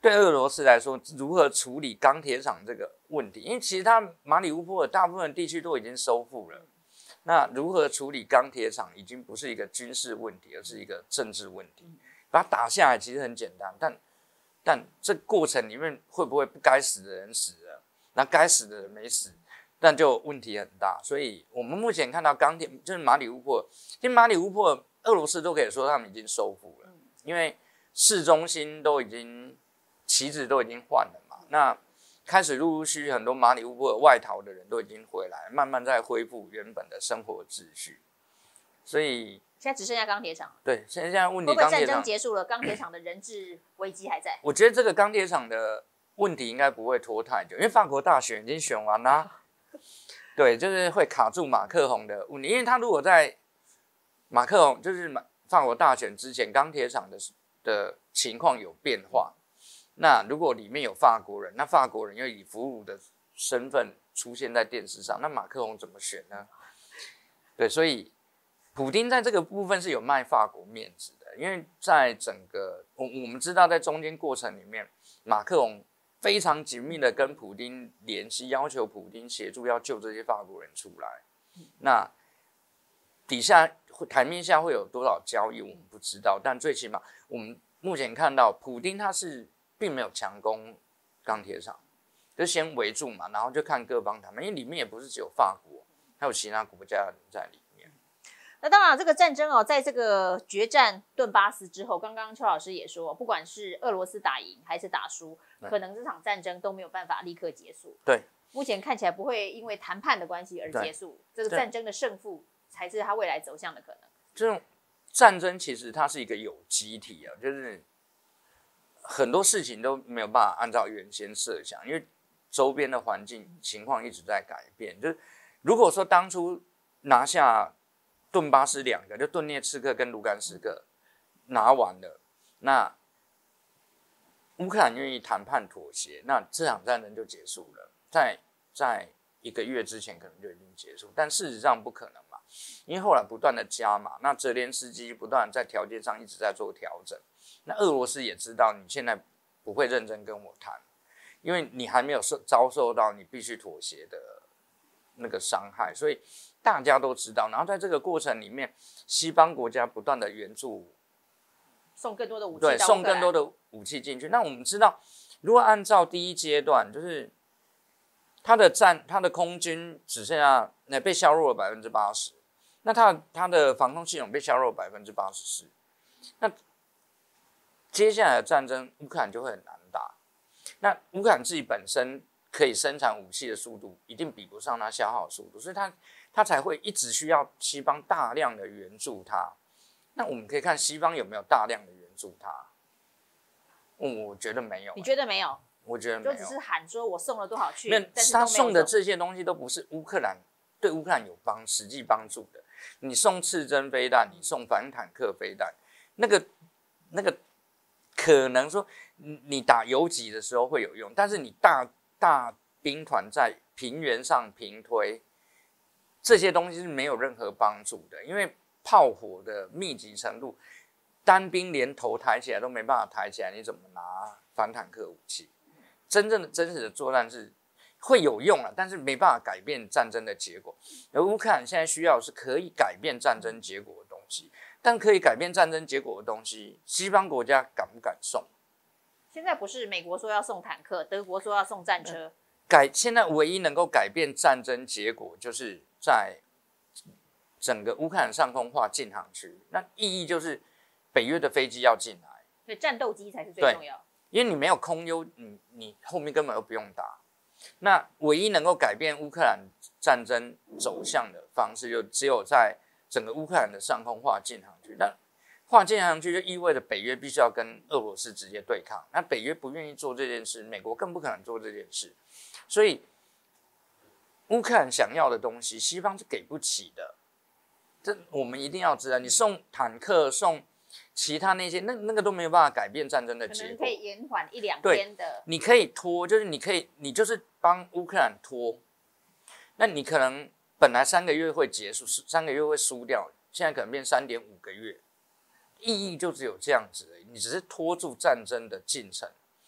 对俄罗斯来说，如何处理钢铁厂这个问题？因为其实它马里乌波尔大部分地区都已经收复了，那如何处理钢铁厂已经不是一个军事问题，而是一个政治问题。把它打下来其实很简单，但这过程里面会不会不该死的人死了，那该死的人没死，但就问题很大。所以我们目前看到钢铁就是马里乌波尔，其实马里乌波尔俄罗斯都可以说他们已经收复了，因为市中心都已经旗帜都已经换了嘛，那开始陆陆续续很多马里乌波尔外逃的人都已经回来，慢慢在恢复原本的生活秩序。所以现在只剩下钢铁厂。 对，现在问题会不会战钢铁厂争结束了，钢铁厂的人质危机还在？ 我觉得这个钢铁厂的问题应该不会拖太久，因为法国大选已经选完啦。对，就是会卡住马克宏的问题，因为他如果在马克宏就是法国大选之前，钢铁厂的情况有变化，那如果里面有法国人，那法国人又以俘虏的身份出现在电视上，那马克宏怎么选呢？对，所以普丁在这个部分是有卖法国面子的，因为在整个我们知道，在中间过程里面，马克宏非常紧密的跟普丁联系，要求普丁协助要救这些法国人出来。那底下台面下会有多少交易，我们不知道，但最起码我们目前看到，普丁他是并没有强攻钢铁厂，就先围住嘛，然后就看各方谈判，因为里面也不是只有法国，还有其他国家的人在里面。 那当然，这个战争哦，在这个决战顿巴斯之后，刚刚邱老师也说，不管是俄罗斯打赢还是打输，可能这场战争都没有办法立刻结束。 对， 目前看起来不会因为谈判的关系而结束，这个战争的胜负才是它未来走向的可能。 这种战争其实它是一个有机体啊，就是很多事情都没有办法按照原先设想，因为周边的环境情况一直在改变。就是如果说当初拿下顿巴斯两个，就顿涅茨克跟卢甘斯克拿完了，那乌克兰愿意谈判妥协，那这场战争就结束了，在1个月之前可能就已经结束，但事实上不可能嘛，因为后来不断的加码，那泽连斯基不断在条件上一直在做调整，那俄罗斯也知道你现在不会认真跟我谈，因为你还没有遭受到你必须妥协的那个伤害，所以大家都知道。然后在这个过程里面，西方国家不断的援助， 送更多的武器， 对，送更多的武器进去。那我们知道，如果按照第一阶段，就是它的空军只剩下被削弱了80%，那它的防空系统被削弱了84%，那接下来的战争乌克兰就会很难打。那乌克兰自己本身可以生产武器的速度一定比不上它消耗的速度，所以它才会一直需要西方大量的援助它。那我们可以看西方有没有大量的援助它？我觉得没有。 你觉得没有？ 我觉得没有， 就只是喊说我送了多少去， 但是他送的这些东西都不是对乌克兰有实际帮助的。你送刺针飞弹，你送反坦克飞弹，那个可能说你打游击的时候会有用，但是你大兵团在平原上平推，这些东西是没有任何帮助的，因为炮火的密集程度，单兵连头抬起来都没办法抬起来，你怎么拿反坦克武器？真实的作战是会有用了，但是没办法改变战争的结果。而乌克兰现在需要的是可以改变战争结果的东西，但可以改变战争结果的东西，西方国家敢不敢送？ 现在不是美国说要送坦克，德国说要送战车。 现在唯一能够改变战争结果，就是在整个乌克兰上空画禁航区。那意义就是北约的飞机要进来， 所以战斗机才是最重要。 因为你没有空优，你后面根本都不用打。那唯一能够改变乌克兰战争走向的方式，就只有在整个乌克兰的上空画禁航区。那画禁航区就意味着北约必须要跟俄罗斯直接对抗。那北约不愿意做这件事，美国更不可能做这件事。所以乌克兰想要的东西，西方是给不起的。这我们一定要知道，你送坦克送其他那些那个都没有办法改变战争的结果， 可能可以延缓1-2天的。 你可以拖，就是你就是帮乌克兰拖。那你可能本来3个月会结束，3个月会输掉，现在可能变3.5个月，意义就只有这样子而已。你只是拖住战争的进程。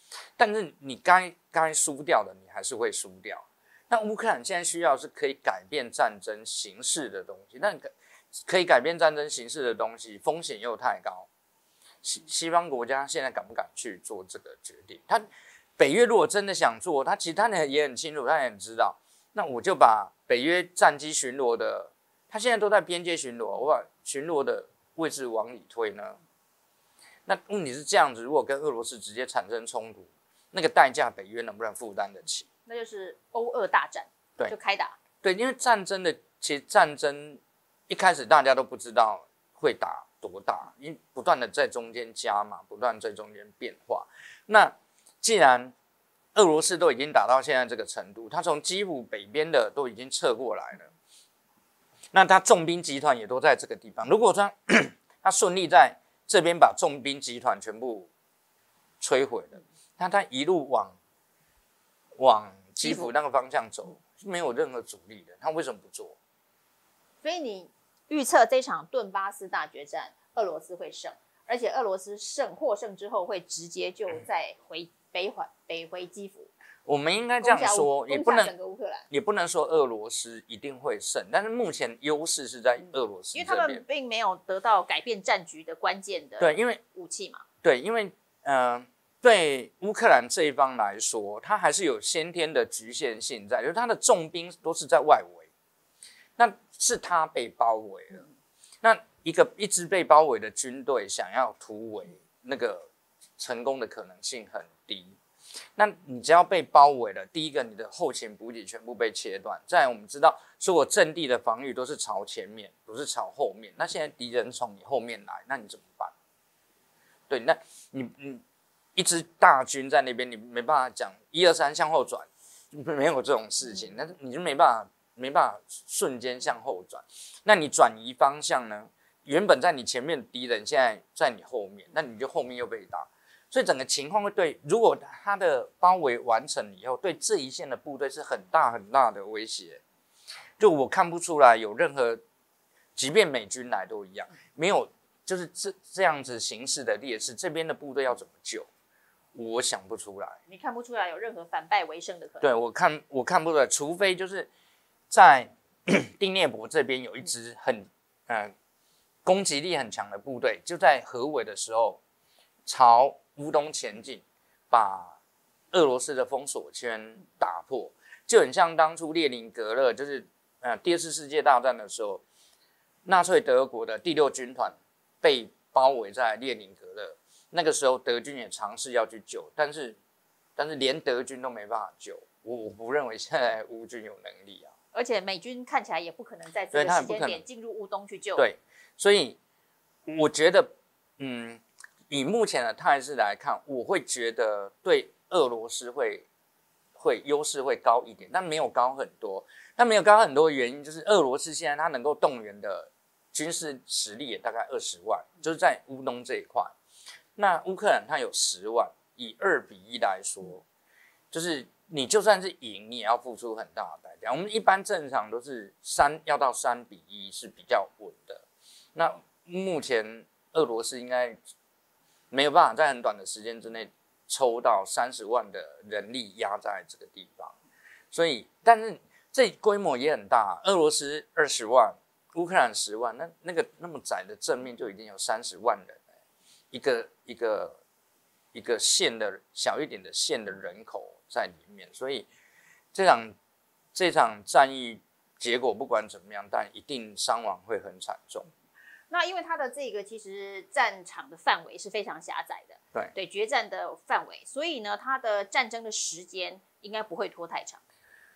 但是你该输掉的，你还是会输掉。那乌克兰现在需要是可以改变战争形势的东西，但可以改变战争形势的东西，风险又太高。西方国家现在敢不敢去做这个决定？北约如果真的想做，其实他也很清楚，他也很知道。那我就把北约战机巡逻的，他现在都在边界巡逻，我把巡逻的位置往里推呢？那问题是这样子，如果跟俄罗斯直接产生冲突，那个代价北约能不能负担得起？ 那就是欧俄大战， 对， 就开打。 对，因为其实战争一开始大家都不知道会打多大，因为不断的在中间加码，不断在中间变化。那既然俄罗斯都已经打到现在这个程度，他从基辅北边的都已经撤过来了，那他重兵集团也都在这个地方。如果说他顺利在这边把重兵集团全部摧毁了，那他一路往基辅那个方向走，是没有任何阻力的。他为什么不做？ 所以你预测这场顿巴斯大决战，俄罗斯会胜，而且俄罗斯获胜之后会直接就再北回基辅。 我们应该这样说， 也不能说俄罗斯一定会胜，但是目前优势是在俄罗斯这边， 因为他们并没有得到改变战局的关键的武器嘛。 对，因为对乌克兰这一方来说，它还是有先天的局限性在，就是它的重兵都是在外围，那是它被包围了。那一支被包围的军队想要突围，那个成功的可能性很低。那你只要被包围了，第一个你的后勤补给全部被切断，再来我们知道所有阵地的防御都是朝前面，不是朝后面。那现在敌人从你后面来，那你怎么办？对，那你一支大军在那边，你没办法讲1、2、3向后转，没有这种事情，但是你就没办法瞬间向后转。那你转移方向呢？原本在你前面的敌人现在在你后面，那你就后面又被打。所以整个情况会如果他的包围完成以后，对这一线的部队是很大很大的威胁。就我看不出来有任何，即便美军来都一样，没有就是这样子形势的劣势，这边的部队要怎么救？我想不出来。 你看不出来有任何反败为胜的可能？ 对，我看不出来，除非就是在第聂伯这边有一支攻击力很强的部队，就在河尾的时候朝乌东前进，把俄罗斯的封锁圈打破，就很像当初列宁格勒，就是第2次世界大战的时候，纳粹德国的第6军团被包围在列宁格勒，那个时候德军也尝试要去救，但是连德军都没办法救，我不认为现在乌军有能力啊， 而且美军看起来也不可能在这个时间点进入乌东去救。 对，所以我觉得，以目前的态势来看，我会觉得对俄罗斯会优势会高一点，但没有高很多。但没有高很多的原因就是俄罗斯现在它能够动员的军事实力也大概20万，就是在乌东这一块。那乌克兰它有10万，以2比1来说，就是你就算是赢，你也要付出很大的代价。我们一般正常都是要到3比1是比较稳的。那目前俄罗斯应该没有办法在很短的时间之内抽到30万的人力压在这个地方，所以但是这规模也很大，俄罗斯20万，乌克兰10万，那么窄的正面就已经有30万人，一个县的小一点的县的人口在里面，所以这场战役结果不管怎么样，但一定伤亡会很惨重。 那因为它的这个其实战场的范围是非常狭窄的，对决战的范围，所以呢，它的战争的时间应该不会拖太长。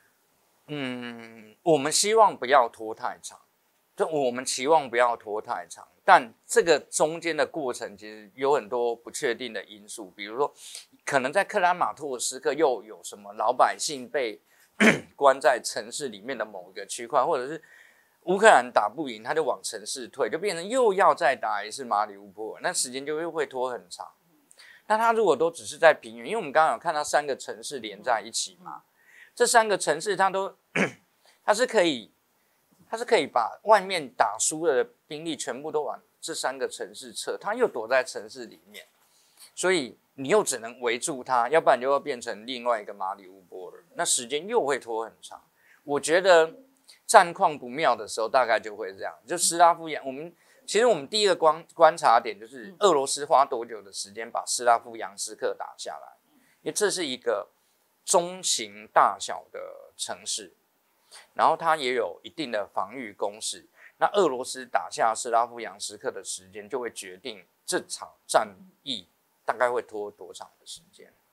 我们希望不要拖太长，我们期望不要拖太长，但这个中间的过程其实有很多不确定的因素，比如说可能在克拉马托尔斯克又有什么老百姓被关在城市里面的某一个区块，或者是乌克兰打不赢，他就往城市退，就变成又要再打一次马里乌波尔，那时间就会拖很长。那他如果都只是在平原，因为我们刚刚有看到3个城市连在一起嘛，这3个城市它是可以把外面打输的兵力全部都往这3个城市撤，他又躲在城市里面，所以你又只能围住它，要不然就要变成另外一个马里乌波尔，那时间又会拖很长。我觉得战况不妙的时候，大概就会这样。就斯拉夫扬，其实我们第一个观察点就是俄罗斯花多久的时间把斯拉夫扬斯克打下来，因为这是一个中型大小的城市，然后它也有一定的防御工事。那俄罗斯打下斯拉夫扬斯克的时间，就会决定这场战役大概会拖多长的时间。